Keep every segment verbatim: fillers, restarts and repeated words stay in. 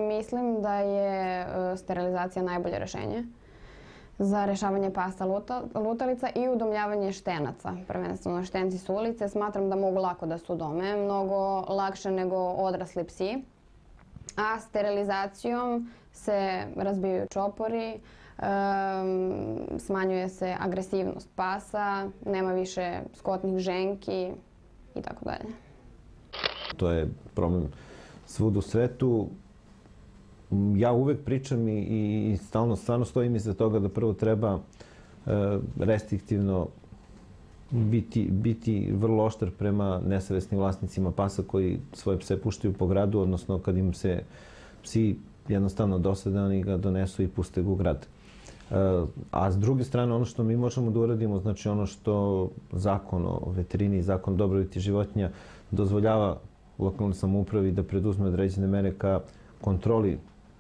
mislim da je sterilizacija najbolje rešenje za rešavanje pasa lutalica i udomljavanje štenaca. Prvenstveno štenci s ulice smatram da mogu lako da se udome, mnogo lakše nego odrasli psi. A sterilizacijom se razbijaju čopori, smanjuje se agresivnost pasa, nema više skotnih ženki i tako dalje. To je problem svud u svetu. Ja uvek pričam i stalno stvarno stojim iza toga da prvo treba restriktivno biti vrlo oštar prema nesavesnim vlasnicima pasa koji svoje pse puštaju po gradu, odnosno kad im se psi jednostavno dosade, oni ga donesu i puste ga u grad. A s druge strane, ono što mi možemo da uradimo, znači ono što zakon o veterini i zakon o dobrobiti životinja dozvoljava lokalnoj samoupravi da preduzme određene mere ka kontroli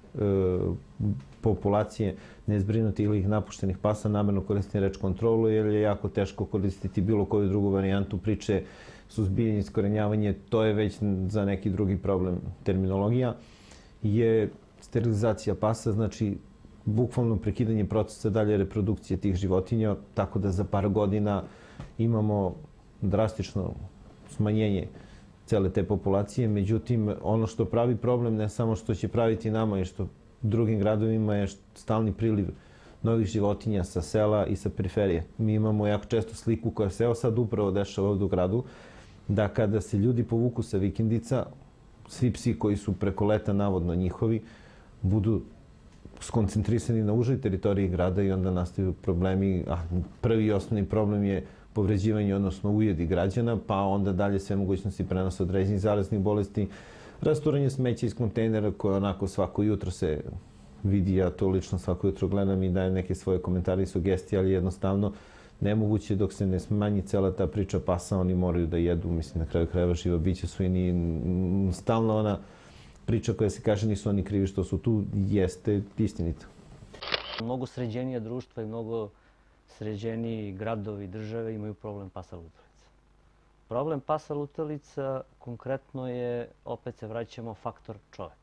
populacije nezbrinutih ili ih napuštenih pasa. Namerno koristim reč kontrolu jer je jako teško koristiti bilo koju drugu varijantu priče, suzbijanje, iskorenjavanje, to je već za neki drugi problem terminologija, je sterilizacija pasa, znači bukvalno prekidanje procesa dalje reprodukcije tih životinja, tako da za par godina imamo drastično smanjenje cele te populacije. Međutim, ono što pravi problem, ne samo što će praviti nama i što drugim gradovima, je stalni priliv novih životinja sa sela i sa periferije. Mi imamo jako često sliku koja se evo sad upravo dešava ovdje u gradu, da kada se ljudi povuku sa vikendica, svi psi koji su preko leta navodno njihovi, budu skoncentrisani na užoj teritoriji grada i onda nastaju problemi. A prvi i osnovni problem je povređivanje, odnosno ujedi građana, pa onda dalje sve mogućnosti prenosa određenih zaraznih bolesti, rasturanje smeća iz kontejnera koje onako svako jutro se vidi, ja to lično svako jutro gledam i dajem neke svoje komentare i sugestije, ali jednostavno nemoguće dok se ne smanji cela ta priča pasa, oni moraju da jedu, mislim na kraju krajeva živa bića su i ni stalno ona priča koja se kaže nisu oni krivi što su tu, jeste istinita. Mnogo sređenija društva i mnogo sređeniji gradovi, države imaju problem pasa lutalica. Problem pasa lutalica konkretno je, opet se vraćamo, faktor čovek.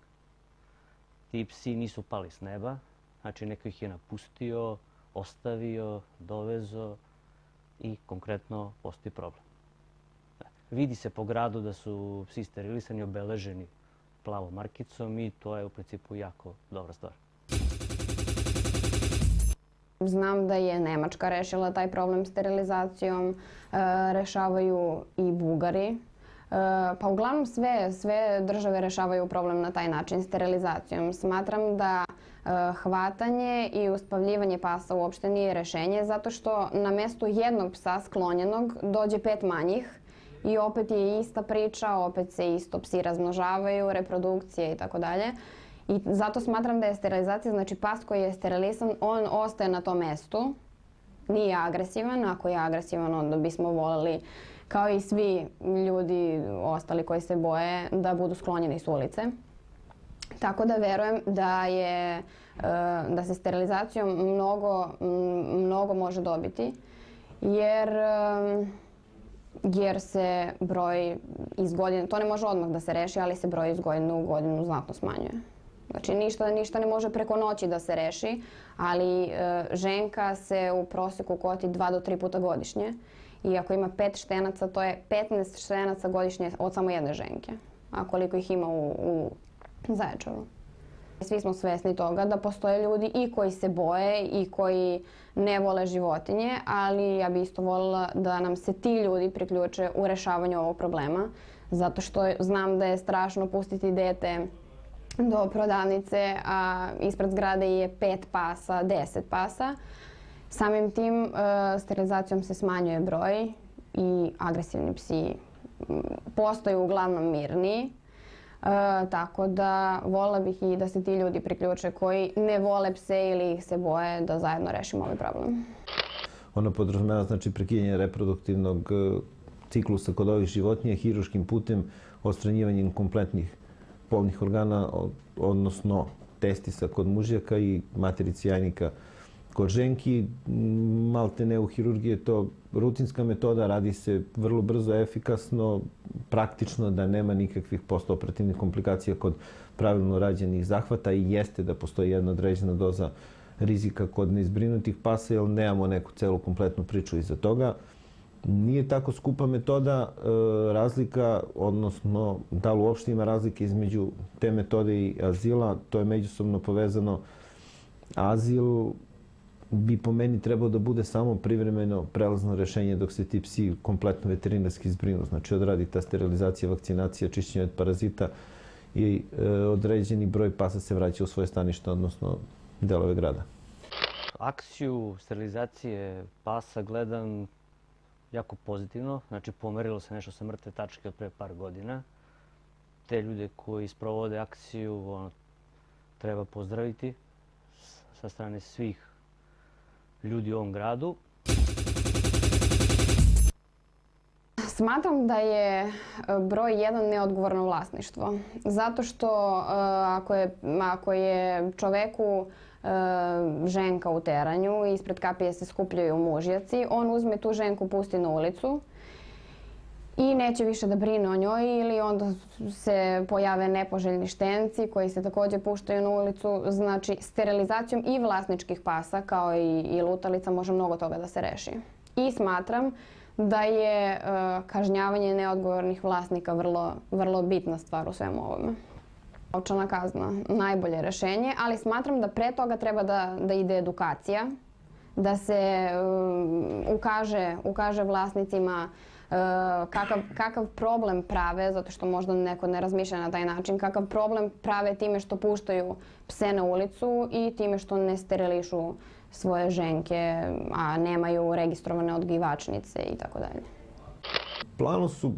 Ti psi nisu pali s neba, znači neko ih je napustio, ostavio, dovezo i konkretno postoji problem. Vidi se po gradu da su psi sterilisani, obeleženi plavom markicom i to je u principu jako dobra stvar. Znam da je Nemačka rešila taj problem sterilizacijom, rešavaju i Bugari. Pa uglavnom sve, sve države rešavaju problem na taj način, sterilizacijom. Smatram da hvatanje i uspavljivanje pasa uopšte nije rešenje, zato što na mestu jednog psa sklonjenog dođe pet manjih i opet je ista priča, opet se isto psi razmnožavaju, reprodukcije i tako dalje. I zato smatram da je sterilizacija, znači pas koji je sterilisan, on ostaje na tom mestu, nije agresivan. Ako je agresivan, onda bismo voleli, kao i svi ljudi ostali koji se boje, da budu sklonjeni s ulice. Tako da verujem da je, da se sterilizacijom mnogo, mnogo može dobiti, jer, jer se broj iz godine, to ne može odmah da se reši, ali se broj iz godine u godinu znatno smanjuje. Znači, ništa, ništa ne može preko noći da se reši, ali e, ženka se u proseku koti dva do tri puta godišnje. I ako ima pet štenaca, to je petnaest štenaca godišnje od samo jedne ženke. A koliko ih ima u, u Zaječaru. Svi smo svesni toga da postoje ljudi i koji se boje i koji ne vole životinje, ali ja bi isto voljela da nam se ti ljudi priključe u rešavanju ovog problema, zato što znam da je strašno pustiti dete do prodavnice, a ispred zgrade je pet pasa, deset pasa. Samim tim sterilizacijom se smanjuje broj i agresivni psi postaju uglavnom mirniji. Tako da voljela bih i da se ti ljudi priključe koji ne vole pse ili ih se boje, da zajedno rešimo ovaj problem. Ono podrazumeva znači prekidanje reproduktivnog ciklusa kod ovih životinja hiruškim putem, odstranjivanjem kompletnih polnih organa, odnosno testisa kod mužjaka i materici jajnika Kod ženki, malte ne u hirurgiji je to rutinska metoda, radi se vrlo brzo, efikasno, praktično, da nema nikakvih postoperativnih komplikacija kod pravilno rađenih zahvata i jeste da postoji jedna određena doza rizika kod neizbrinutih pasa, jer nemamo neku celu kompletnu priču iza toga. Nije tako skupa metoda, razlika, odnosno da li uopšte ima razlike između te metode i azila, to je međusobno povezano. Azil bi po meni trebao da bude samo privremeno prelazno rešenje dok se ti psi kompletno veterinarski zbrinu. Znači odradi ta sterilizacija, vakcinacija, čišćenje od parazita i e, određeni broj pasa se vraća u svoje stanište, odnosno delove grada. Akciju sterilizacije pasa gledam jako pozitivno. Znači pomerilo se nešto sa mrtve tačke od pre par godina. Te ljude koji sprovode akciju ono, treba pozdraviti sa strane svih ljudi u ovom gradu. Smatram da je broj jedan neodgovorno vlasništvo. Zato što ako je, ako je čoveku ženka u teranju i ispred kapije se skupljaju mužjaci, on uzme tu ženku, pusti na ulicu i neće više da brine o njoj, ili onda se pojave nepoželjni štenci koji se također puštaju na ulicu. Znači, sterilizacijom i vlasničkih pasa, kao i, i lutalica, može mnogo toga da se reši. I smatram da je uh, kažnjavanje neodgovornih vlasnika vrlo, vrlo bitna stvar u svemu ovome. Novčana kazna, najbolje rešenje, ali smatram da pre toga treba da, da ide edukacija, da se um, ukaže, ukaže vlasnicima Kakav, kakav problem prave, zato što možda neko ne razmišlja na taj način, kakav problem prave time što puštaju pse na ulicu i time što ne sterilišu svoje ženke, a nemaju registrovane odgajivačnice i tako dalje. U planu su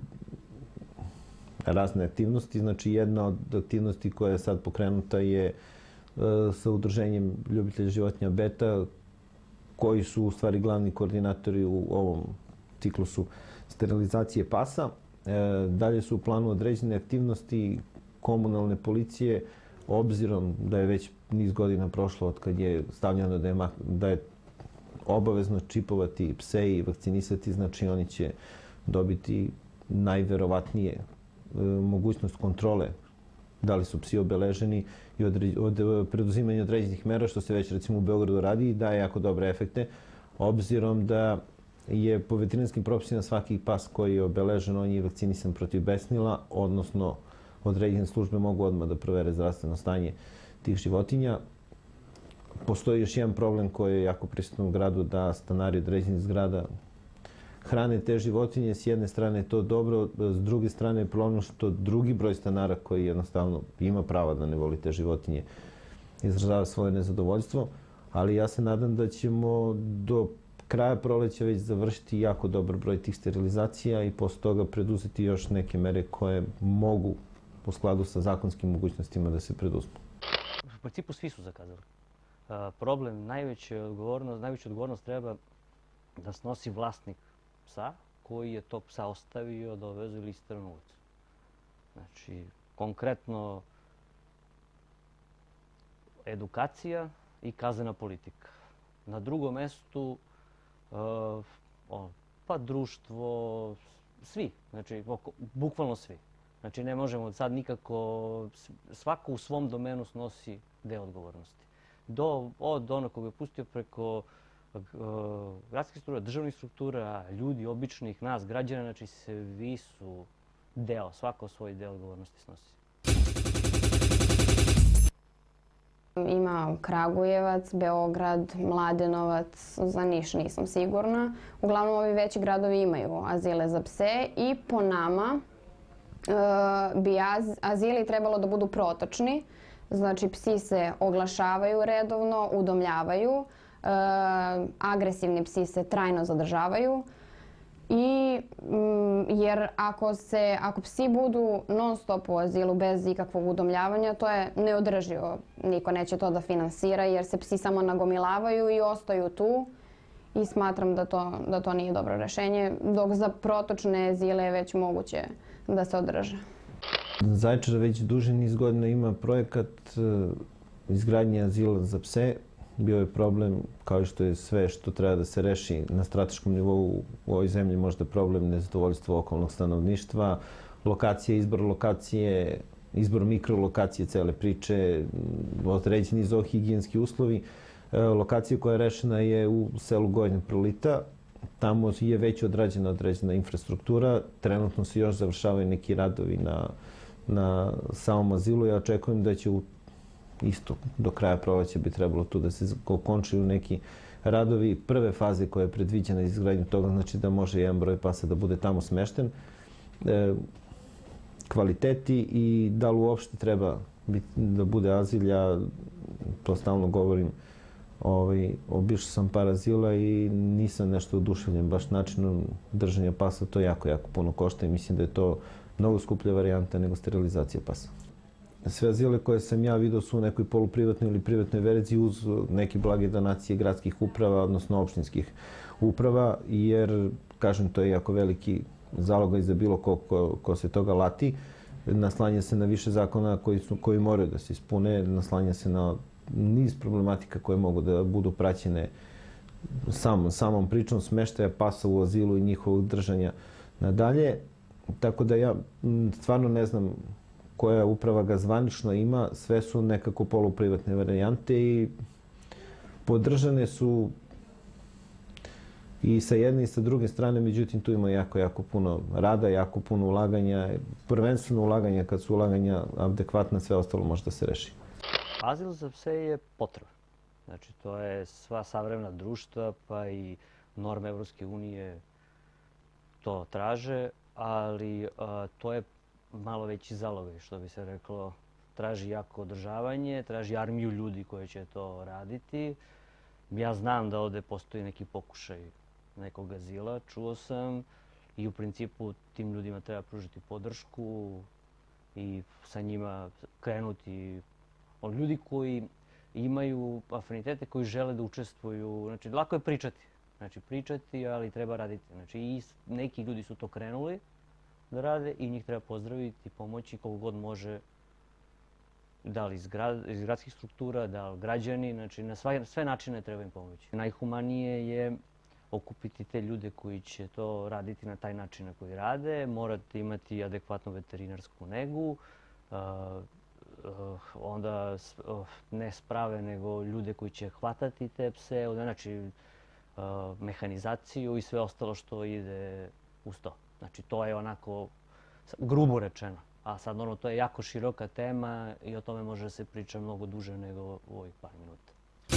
razne aktivnosti, znači jedna od aktivnosti koja je sad pokrenuta je sa udruženjem ljubitelja životinja Beta, koji su u stvari glavni koordinatori u ovom ciklusu sterilizacije pasa. E, dalje su u planu određene aktivnosti komunalne policije, obzirom da je već niz godina prošlo od kad je stavljeno da je, da je obavezno čipovati pse i vakcinisati, znači oni će dobiti najverovatnije e, mogućnost kontrole da li su psi obeleženi i od, od preduzimanja određenih mera, što se već recimo u Beogradu radi i daje jako dobre efekte, obzirom da je po veterinarskim propisima svaki pas koji je obeležen, on je vakcinisan protiv besnila, odnosno određene službe mogu odmah da provere zdravstveno stanje tih životinja. Postoji još jedan problem koji je jako prisutan u gradu, da stanari određenih zgrada hrane te životinje. S jedne strane je to dobro, s druge strane je problem što drugi broj stanara koji jednostavno ima prava da ne voli te životinje izražava svoje nezadovoljstvo, ali ja se nadam da ćemo do kraja proleća već završiti jako dobar broj tih sterilizacija i posle toga preduzeti još neke mere koje mogu u skladu sa zakonskim mogućnostima da se preduzmu. U principu svi su zakazali. Problem, najveća odgovornost, najveću odgovornost treba da snosi vlasnik psa koji je tog psa ostavio da odveze ili istera na ulicu. Znači, konkretno edukacija i kaznena politika. Na drugom mestu Uh, on, pa društvo, svi, znači bukvalno svi. Znači ne možemo sad nikako, svako u svom domenu snosi deo odgovornosti. Do, od onog koga je pustio preko uh, gradskih struktura, državnih struktura, ljudi, običnih, nas, građana, znači svi su deo, svako svoj deo odgovornosti snosi. Ima Kragujevac, Beograd, Mladenovac, za Niš nisam sigurna. Uglavnom ovi veći gradovi imaju azile za pse i po nama e, bi az, azili trebalo da budu protočni. Znači psi se oglašavaju redovno, udomljavaju, e, agresivni psi se trajno zadržavaju. I, jer ako, se, ako psi budu non stop u azilu bez ikakvog udomljavanja, to je neodrživo. Niko neće to da finansira jer se psi samo nagomilavaju i ostaju tu. I smatram da to, da to nije dobro rešenje, dok za protočne azile je već moguće da se održe. Zaječar već duže niz godina ima projekat izgradnje azila za pse. bio je problem, kao i što je sve što treba da se reši na strateškom nivou u ovoj zemlji, možda problem nezadovoljstva okolnog stanovništva, lokacije, izbor lokacije, izbor mikrolokacije cele priče, određeni zoohigijenski uslovi. Lokacija koja je rešena je u selu Gornja Prolita. Tamo je već odrađena određena infrastruktura. Trenutno se još završavaju neki radovi na, na samom azilu. Ja očekujem da će u isto do kraja proleća bi trebalo tu da se okončaju neki radovi prve faze koja je predviđena iz izgradnju toga, znači da može jedan broj pasa da bude tamo smešten. E, kvaliteti i da li uopšte treba biti, da bude azil, ja to stalno govorim. Ovaj, obišao sam par azila i nisam nešto oduševljen baš načinom držanja pasa, to jako, jako puno košta i mislim da je to mnogo skuplja varijanta nego sterilizacija pasa. Sve azile koje sam ja vidio su u nekoj poluprivatnoj ili privatnoj verziji uz neke blage donacije gradskih uprava, odnosno opštinskih uprava, jer, kažem, to je jako veliki zalogaj za bilo ko, ko, ko se toga lati. Naslanja se na više zakona koji, su, koji moraju da se ispune, naslanja se na niz problematika koje mogu da budu praćene samom, samom pričom smeštaja pasa u azilu i njihovog držanja nadalje. Tako da ja stvarno ne znam koja uprava ga zvanično ima, sve su nekako poluprivatne varijante i podržane su i sa jedne i sa druge strane, međutim tu ima jako, jako puno rada, jako puno ulaganja, prvenstveno ulaganja, kad su ulaganja adekvatna, sve ostalo može da se reši. Azil za pse je potreba. Znači, to je sva savremena društva, pa i norme Evropske unije to traže, ali a, to je malo veći zalogaj, što bi se reklo. Traži jako održavanje, traži armiju ljudi koji će to raditi. Ja znam da ovde postoji neki pokušaj nekog azila, čuo sam, i u principu tim ljudima treba pružiti podršku i sa njima krenuti. Ljudi koji imaju afinitete, koji žele da učestvuju, znači lako je pričati, znači pričati, ali treba raditi. Znači i neki ljudi su to krenuli da rade i njih treba pozdraviti, pomoći koliko god može, da li iz, grad, iz gradskih struktura, da li građani, znači na sve, sve načine treba im pomoći. Najhumanije je okupiti te ljude koji će to raditi na taj način na koji rade, morate imati adekvatnu veterinarsku negu, uh, uh, onda uh, ne sprave, nego ljude koji će hvatati te pse, znači uh, mehanizaciju i sve ostalo što ide uz to. Znači to je onako grubo rečeno. A sad ono, to je jako široka tema i o tome može da se priča mnogo duže nego u ovih par minuta.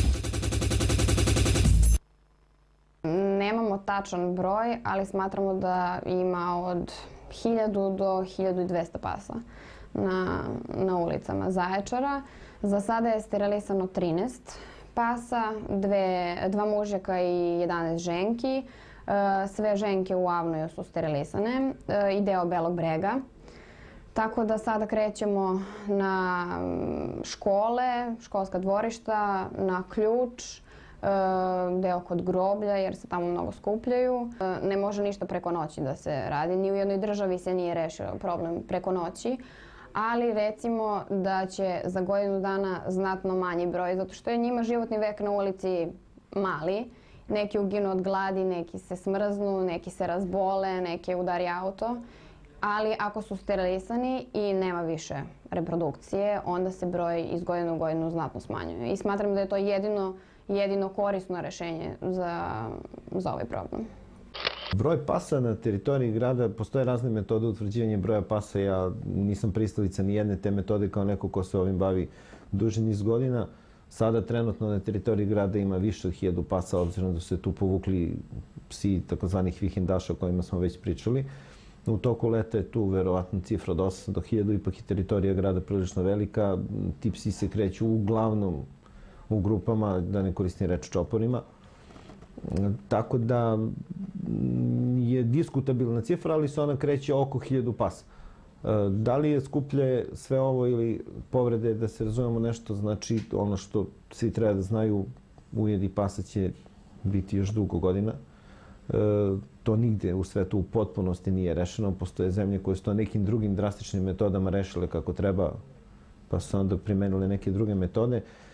Nemamo tačan broj, ali smatramo da ima od hiljadu do hiljadu dvesta pasa na, na ulicama Zaječara. Za sada je sterilisano trinaest pasa, dve, dva mužjaka i jedanaest ženki. Sve ženke u Avnoju su sterilisane i deo Belog Brega. Tako da sada krećemo na škole, školska dvorišta, na Ključ, deo kod groblja jer se tamo mnogo skupljaju. Ne može ništa preko noći da se radi, ni u jednoj državi se nije rešio problem preko noći, ali recimo da će za godinu dana znatno manji broj, zato što je njima životni vek na ulici mali. Neki uginu od gladi, neki se smrznu, neki se razbole, neki udari auto. Ali ako su sterilisani i nema više reprodukcije, onda se broj iz godine u godinu znatno smanjuje. I smatram da je to jedino, jedino korisno rešenje za, za ovaj problem. Broj pasa na teritoriji grada, postoje razne metode utvrđivanja broja pasa. Ja nisam pristalica ni jedne te metode kao neko ko se ovim bavi duži niz godina. Sada trenutno na teritoriji grada ima više od hiljadu pasa, obzirom da su se tu povukli psi takozvanih vikendaša o kojima smo već pričali. U toku leta je tu verovatno cifra od osamsto do hiljadu, ipak je teritorija grada prilično velika. Ti psi se kreću uglavnom u grupama, da ne koristim reč čoporima. Tako da je diskutabilna cifra, ali se ona kreće oko hiljadu pasa. Da li je skuplje sve ovo ili povrede, da se razumemo nešto, znači ono što svi treba da znaju, ujedi pasa će biti još dugo godina. To nigde u svetu u potpunosti nije rešeno. Postoje zemlje koje su to nekim drugim drastičnim metodama rešile kako treba, pa su onda primenile neke druge metode.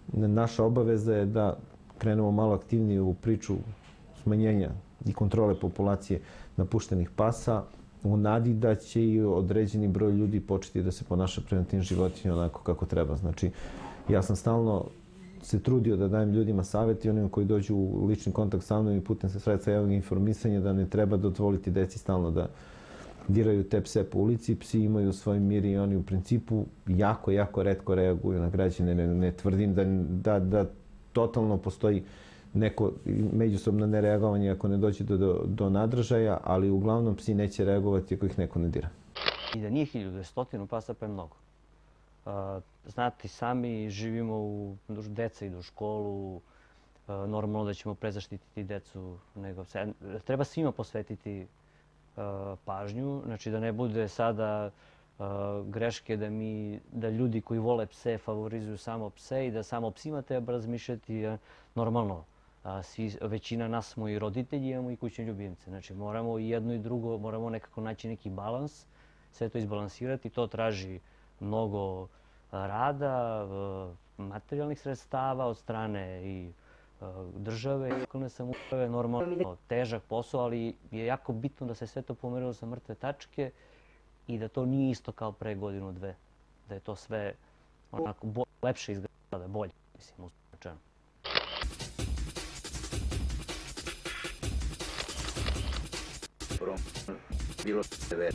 naša obaveza je da krenemo malo aktivnije u priču smanjenja i kontrole populacije napuštenih pasa, u nadi da će i određeni broj ljudi početi da se ponaša prema tim životinjama onako kako treba. Znači, ja sam stalno se trudio da dajem ljudima savjet i onima koji dođu u lični kontakt sa mnom i putem se sredstva javnog informisanja da ne treba dozvoliti deci stalno da diraju te pse po ulici. Psi imaju svoj mir i oni u principu jako, jako retko reaguju na građane. Ne, ne tvrdim da, da, da totalno postoji neko međusobno nereagovanje ako ne dođe do, do, do nadražaja, ali uglavnom psi neće reagovati ako ih neko ne dira. I da nije hiljadu, stotinu pasa pa je mnogo. Uh, znate, sami živimo u deca idu u školu, uh, normalno da ćemo prezaštititi decu. Nego, treba svima posvetiti uh, pažnju, znači da ne bude sada uh, greške da, mi, da ljudi koji vole pse favorizuju samo pse i da samo psima treba razmišljati. Uh, normalno, uh, svi, većina nas smo i roditelji, imamo i kućne ljubimce. Znači moramo i jedno i drugo, moramo nekako naći neki balans, sve to izbalansirati. To traži mnogo rada, materijalnih sredstava od strane i države i lokalne samouprave. Normalno težak posao, ali je jako bitno da se sve to pomerilo sa mrtve tačke i da to nije isto kao pre godinu, dve. Da je to sve onako bo, lepše izgleda, bolje, mislim, usprečeno. Bilo je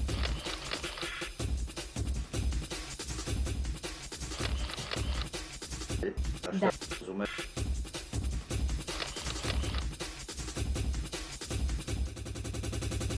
da.